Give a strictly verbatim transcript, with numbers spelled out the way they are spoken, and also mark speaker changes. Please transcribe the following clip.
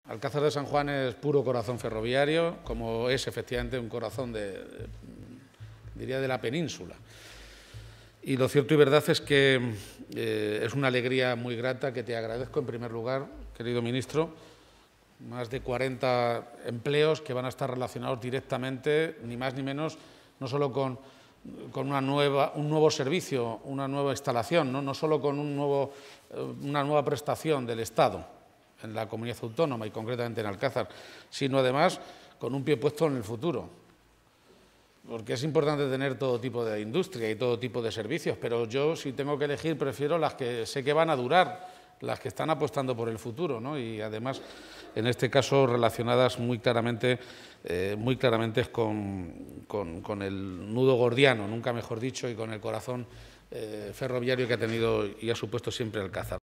Speaker 1: Alcázar de San Juan es puro corazón ferroviario, como es efectivamente un corazón de, de, diría, de la península. Y lo cierto y verdad es que eh, es una alegría muy grata que te agradezco en primer lugar, querido ministro, más de cuarenta empleos que van a estar relacionados directamente, ni más ni menos, no solo con, con una nueva, un nuevo servicio, una nueva instalación, no, no solo con un nuevo, una nueva prestación del Estado en la comunidad autónoma y concretamente en Alcázar, sino además con un pie puesto en el futuro. Porque es importante tener todo tipo de industria y todo tipo de servicios, pero yo, si tengo que elegir, prefiero las que sé que van a durar, las que están apostando por el futuro, ¿no? Y además, en este caso, relacionadas muy claramente, eh, muy claramente con, con, con el nudo gordiano, nunca mejor dicho, y con el corazón eh, ferroviario que ha tenido y ha supuesto siempre Alcázar.